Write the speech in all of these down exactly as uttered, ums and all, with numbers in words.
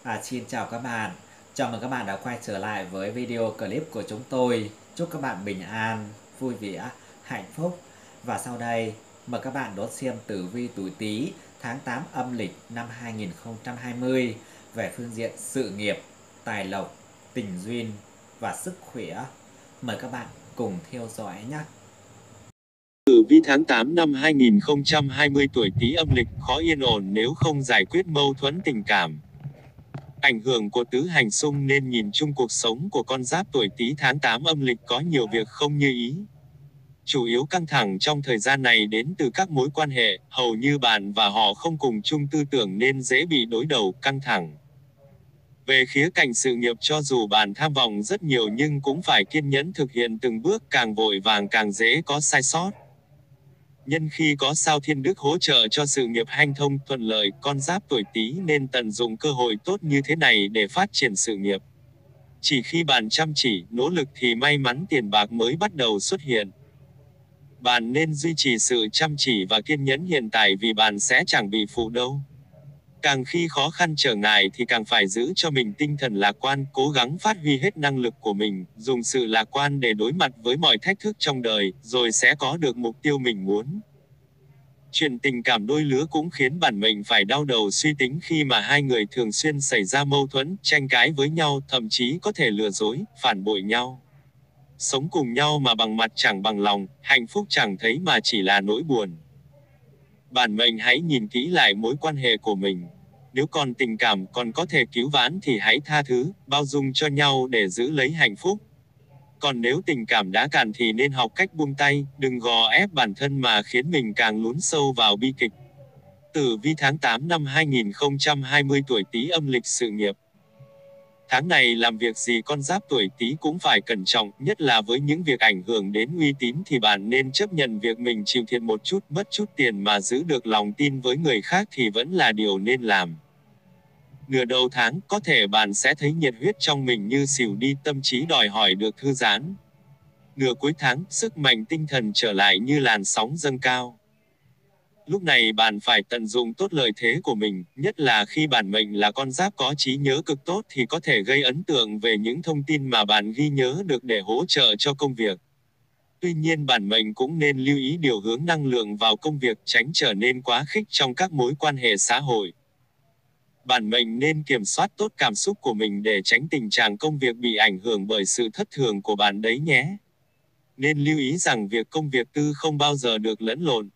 À, xin chào các bạn. Chào mừng các bạn đã quay trở lại với video clip của chúng tôi. Chúc các bạn bình an, vui vẻ, hạnh phúc. Và sau đây, mời các bạn đón xem tử vi tuổi Tý tháng tám âm lịch năm hai nghìn không trăm hai mươi về phương diện sự nghiệp, tài lộc, tình duyên và sức khỏe. Mời các bạn cùng theo dõi nhé. Tử vi tháng tám năm hai nghìn không trăm hai mươi tuổi Tý âm lịch khó yên ổn nếu không giải quyết mâu thuẫn tình cảm. Ảnh hưởng của tứ hành xung nên nhìn chung cuộc sống của con giáp tuổi Tý tháng tám âm lịch có nhiều việc không như ý. Chủ yếu căng thẳng trong thời gian này đến từ các mối quan hệ, hầu như bạn và họ không cùng chung tư tưởng nên dễ bị đối đầu, căng thẳng. Về khía cạnh sự nghiệp, cho dù bạn tham vọng rất nhiều nhưng cũng phải kiên nhẫn thực hiện từng bước, càng vội vàng càng dễ có sai sót. Nhân khi có sao thiên đức hỗ trợ cho sự nghiệp hanh thông thuận lợi, con giáp tuổi Tý nên tận dụng cơ hội tốt như thế này để phát triển sự nghiệp. Chỉ khi bạn chăm chỉ, nỗ lực thì may mắn tiền bạc mới bắt đầu xuất hiện. Bạn nên duy trì sự chăm chỉ và kiên nhẫn hiện tại vì bạn sẽ chẳng bị phụ đâu. Càng khi khó khăn trở ngại thì càng phải giữ cho mình tinh thần lạc quan, cố gắng phát huy hết năng lực của mình, dùng sự lạc quan để đối mặt với mọi thách thức trong đời, rồi sẽ có được mục tiêu mình muốn. Chuyện tình cảm đôi lứa cũng khiến bản mệnh phải đau đầu suy tính khi mà hai người thường xuyên xảy ra mâu thuẫn, tranh cãi với nhau, thậm chí có thể lừa dối, phản bội nhau. Sống cùng nhau mà bằng mặt chẳng bằng lòng, hạnh phúc chẳng thấy mà chỉ là nỗi buồn. Bản mệnh hãy nhìn kỹ lại mối quan hệ của mình. Nếu còn tình cảm, còn có thể cứu vãn thì hãy tha thứ, bao dung cho nhau để giữ lấy hạnh phúc. Còn nếu tình cảm đã cạn thì nên học cách buông tay, đừng gò ép bản thân mà khiến mình càng lún sâu vào bi kịch. Tử vi tháng tám năm hai nghìn không trăm hai mươi tuổi Tý âm lịch sự nghiệp. Tháng này làm việc gì con giáp tuổi Tý cũng phải cẩn trọng, nhất là với những việc ảnh hưởng đến uy tín thì bạn nên chấp nhận việc mình chịu thiệt một chút, mất chút tiền mà giữ được lòng tin với người khác thì vẫn là điều nên làm. Nửa đầu tháng, có thể bạn sẽ thấy nhiệt huyết trong mình như xỉu đi, tâm trí đòi hỏi được thư giãn. Nửa cuối tháng, sức mạnh tinh thần trở lại như làn sóng dâng cao. Lúc này bạn phải tận dụng tốt lợi thế của mình, nhất là khi bản mệnh là con giáp có trí nhớ cực tốt thì có thể gây ấn tượng về những thông tin mà bạn ghi nhớ được để hỗ trợ cho công việc. Tuy nhiên bản mệnh cũng nên lưu ý điều hướng năng lượng vào công việc, tránh trở nên quá khích trong các mối quan hệ xã hội. Bản mệnh nên kiểm soát tốt cảm xúc của mình để tránh tình trạng công việc bị ảnh hưởng bởi sự thất thường của bạn đấy nhé. Nên lưu ý rằng việc công việc tư không bao giờ được lẫn lộn.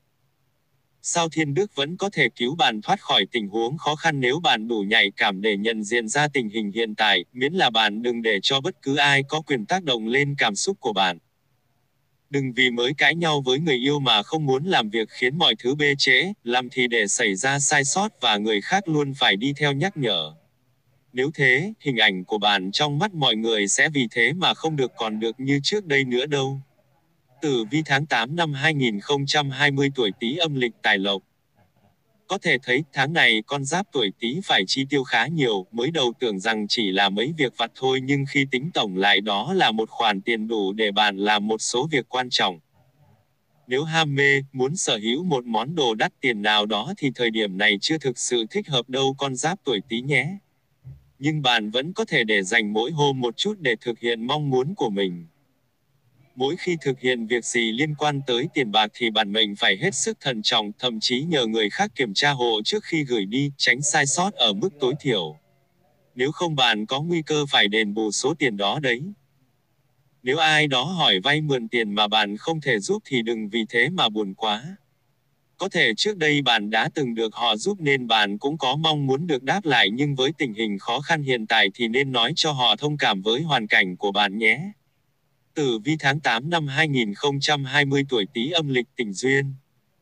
Sao thiên đức vẫn có thể cứu bạn thoát khỏi tình huống khó khăn nếu bạn đủ nhạy cảm để nhận diện ra tình hình hiện tại, miễn là bạn đừng để cho bất cứ ai có quyền tác động lên cảm xúc của bạn. Đừng vì mới cãi nhau với người yêu mà không muốn làm việc khiến mọi thứ bê trễ, làm thì để xảy ra sai sót và người khác luôn phải đi theo nhắc nhở. Nếu thế, hình ảnh của bạn trong mắt mọi người sẽ vì thế mà không được còn được như trước đây nữa đâu. Tử vi tháng tám năm hai nghìn không trăm hai mươi tuổi Tý âm lịch tài lộc. Có thể thấy tháng này con giáp tuổi Tý phải chi tiêu khá nhiều, mới đầu tưởng rằng chỉ là mấy việc vặt thôi nhưng khi tính tổng lại đó là một khoản tiền đủ để bạn làm một số việc quan trọng. Nếu ham mê, muốn sở hữu một món đồ đắt tiền nào đó thì thời điểm này chưa thực sự thích hợp đâu con giáp tuổi Tý nhé. Nhưng bạn vẫn có thể để dành mỗi hôm một chút để thực hiện mong muốn của mình. Mỗi khi thực hiện việc gì liên quan tới tiền bạc thì bản mệnh phải hết sức thận trọng, thậm chí nhờ người khác kiểm tra hộ trước khi gửi đi, tránh sai sót ở mức tối thiểu. Nếu không bạn có nguy cơ phải đền bù số tiền đó đấy. Nếu ai đó hỏi vay mượn tiền mà bạn không thể giúp thì đừng vì thế mà buồn quá. Có thể trước đây bạn đã từng được họ giúp nên bạn cũng có mong muốn được đáp lại, nhưng với tình hình khó khăn hiện tại thì nên nói cho họ thông cảm với hoàn cảnh của bạn nhé. Tử vi tháng tám năm hai nghìn không trăm hai mươi tuổi Tý âm lịch tình duyên.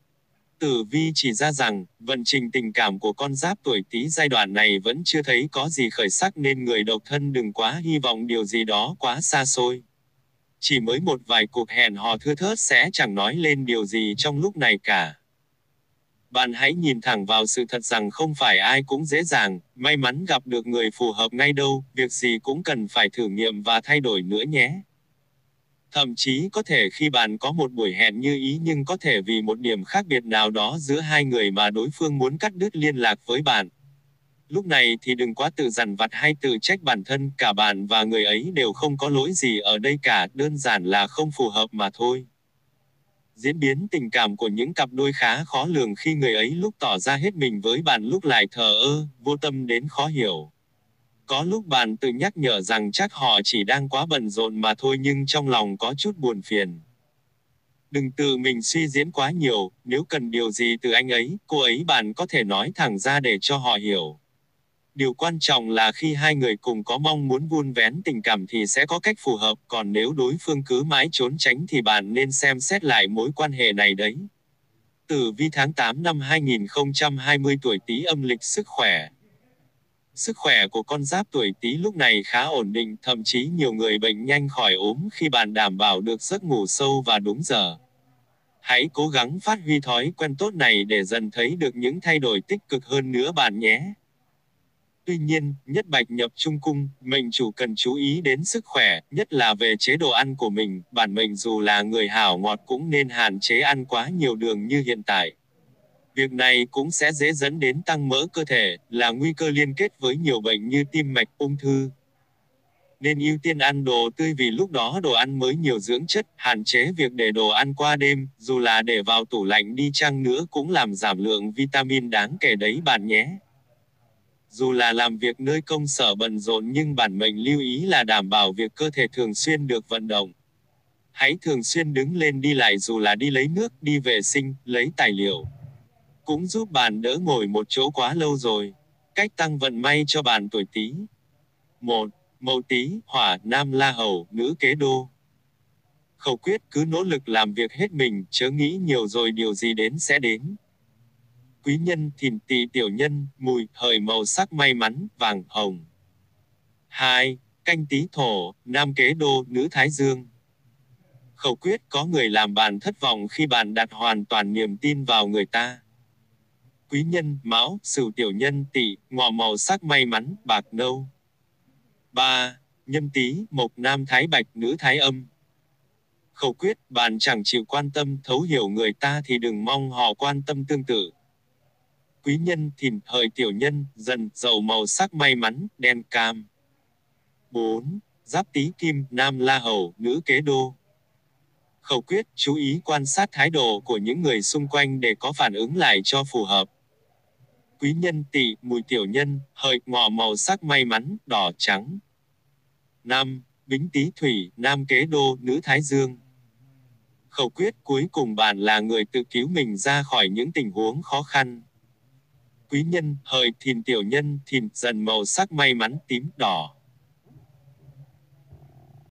Tử vi chỉ ra rằng, vận trình tình cảm của con giáp tuổi Tý giai đoạn này vẫn chưa thấy có gì khởi sắc nên người độc thân đừng quá hy vọng điều gì đó quá xa xôi. Chỉ mới một vài cuộc hẹn hò thưa thớt sẽ chẳng nói lên điều gì trong lúc này cả. Bạn hãy nhìn thẳng vào sự thật rằng không phải ai cũng dễ dàng, may mắn gặp được người phù hợp ngay đâu, việc gì cũng cần phải thử nghiệm và thay đổi nữa nhé. Thậm chí có thể khi bạn có một buổi hẹn như ý nhưng có thể vì một điểm khác biệt nào đó giữa hai người mà đối phương muốn cắt đứt liên lạc với bạn. Lúc này thì đừng quá tự dằn vặt hay tự trách bản thân, cả bạn và người ấy đều không có lỗi gì ở đây cả, đơn giản là không phù hợp mà thôi. Diễn biến tình cảm của những cặp đôi khá khó lường khi người ấy lúc tỏ ra hết mình với bạn lúc lại thờ ơ, vô tâm đến khó hiểu. Có lúc bạn tự nhắc nhở rằng chắc họ chỉ đang quá bận rộn mà thôi, nhưng trong lòng có chút buồn phiền. Đừng tự mình suy diễn quá nhiều, nếu cần điều gì từ anh ấy, cô ấy, bạn có thể nói thẳng ra để cho họ hiểu. Điều quan trọng là khi hai người cùng có mong muốn vun vén tình cảm thì sẽ có cách phù hợp, còn nếu đối phương cứ mãi trốn tránh thì bạn nên xem xét lại mối quan hệ này đấy. Tử vi tháng tám năm hai nghìn không trăm hai mươi tuổi Tý âm lịch. Sức khỏe. Sức khỏe của con giáp tuổi Tý lúc này khá ổn định, thậm chí nhiều người bệnh nhanh khỏi ốm khi bạn đảm bảo được giấc ngủ sâu và đúng giờ. Hãy cố gắng phát huy thói quen tốt này để dần thấy được những thay đổi tích cực hơn nữa bạn nhé. Tuy nhiên, nhất bạch nhập trung cung, mệnh chủ cần chú ý đến sức khỏe, nhất là về chế độ ăn của mình. Bản mệnh dù là người hảo ngọt cũng nên hạn chế ăn quá nhiều đường như hiện tại. Việc này cũng sẽ dễ dẫn đến tăng mỡ cơ thể, là nguy cơ liên kết với nhiều bệnh như tim mạch, ung thư. Nên ưu tiên ăn đồ tươi vì lúc đó đồ ăn mới nhiều dưỡng chất, hạn chế việc để đồ ăn qua đêm, dù là để vào tủ lạnh đi chăng nữa cũng làm giảm lượng vitamin đáng kể đấy bạn nhé. Dù là làm việc nơi công sở bận rộn nhưng bản mệnh lưu ý là đảm bảo việc cơ thể thường xuyên được vận động. Hãy thường xuyên đứng lên đi lại, dù là đi lấy nước, đi vệ sinh, lấy tài liệu. Cũng giúp bạn đỡ ngồi một chỗ quá lâu rồi. Cách tăng vận may cho bạn tuổi Tý. một. Mậu Tý, hỏa, nam la hầu, nữ kế đô. Khẩu quyết: cứ nỗ lực làm việc hết mình, chớ nghĩ nhiều rồi điều gì đến sẽ đến. Quý nhân: Thìn, Tỵ, Tiểu Nhân, Mùi, Hợi. Màu sắc may mắn: vàng, hồng. hai. Canh Tý, thổ, nam kế đô, nữ thái dương. Khẩu quyết: có người làm bạn thất vọng khi bạn đặt hoàn toàn niềm tin vào người ta. Quý nhân: Mão, Sửu, Tiểu Nhân, Tỵ, Ngọ. Màu sắc may mắn: bạc, nâu. ba. Nhâm Tý, mộc, nam thái bạch, nữ thái âm. Khẩu quyết: bạn chẳng chịu quan tâm, thấu hiểu người ta thì đừng mong họ quan tâm tương tự. Quý nhân: Thìn, Hợi, Tiểu Nhân, Dần, Dậu. Màu sắc may mắn: đen, cam. bốn. Giáp Tý, kim, nam la hầu, nữ kế đô. Khẩu quyết: chú ý quan sát thái độ của những người xung quanh để có phản ứng lại cho phù hợp. Quý nhân: Tỵ, Mùi, Tiểu Nhân, Hợi, Ngọ. Màu sắc may mắn: đỏ, trắng. năm. Bính, Tý, thủy, nam kế đô, nữ thái dương. Khẩu quyết: cuối cùng bạn là người tự cứu mình ra khỏi những tình huống khó khăn. Quý nhân: Hợi, Thìn, Tiểu Nhân, Thìn, Dần. Màu sắc may mắn: tím, đỏ.